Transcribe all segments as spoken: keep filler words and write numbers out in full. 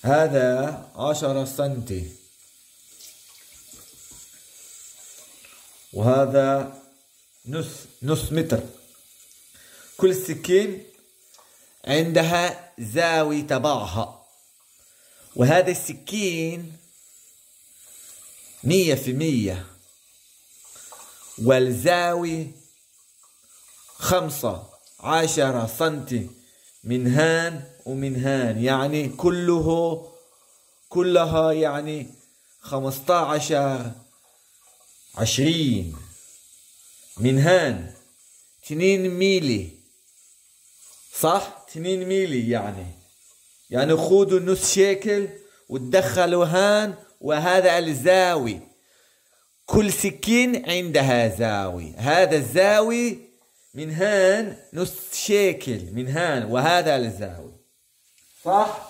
هذا عشرة سنتي، وهذا نص نص متر. كل سكين عندها زاوية تبعها، وهذا السكين مية في مية، والزاوية خمسة عشر سنتي من هان ومن هان، يعني كله كلها يعني خمسة عشر عشرين من هان اثنين ميلي، صح؟ اثنين ميلي يعني يعني خذوا نص شيكل وتدخلوا هان، وهذا الزاوي كل سكين عندها زاوي. هذا الزاوي من هان نص شيكل من هان، وهذا الزاوي، صح؟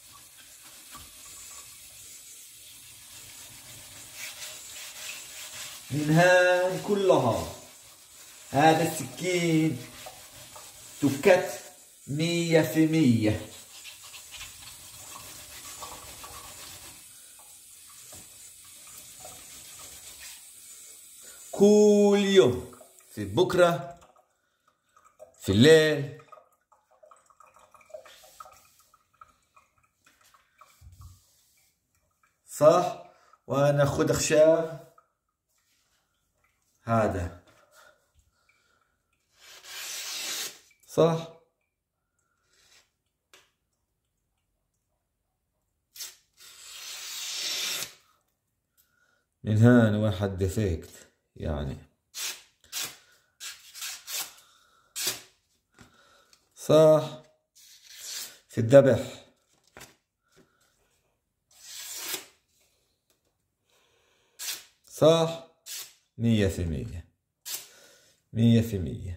من هان كلها. هذا السكين تكت مية في مية. كل يوم، في بكرة، في الليل، صح؟ وانا خد خشاب هذا، صح؟ من هان واحد ديفكت يعني، صح؟ في الذبح صح؟ مية في مية، مية في مية.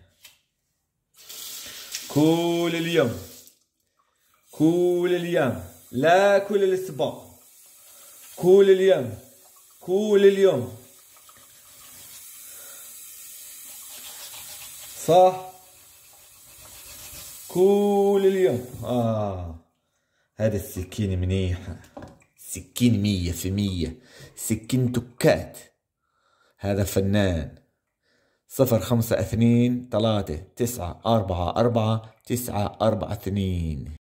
كل اليوم، كل اليوم، لا كل الأسبوع، كل اليوم، كل اليوم، صح؟ كل اليوم. آه هذا السكين منيحة، سكين مية في مية، سكين تكات. هذا فنان. صفر خمسة اثنين ثلاثة تسعة أربعة أربعة تسعة أربعة اثنين.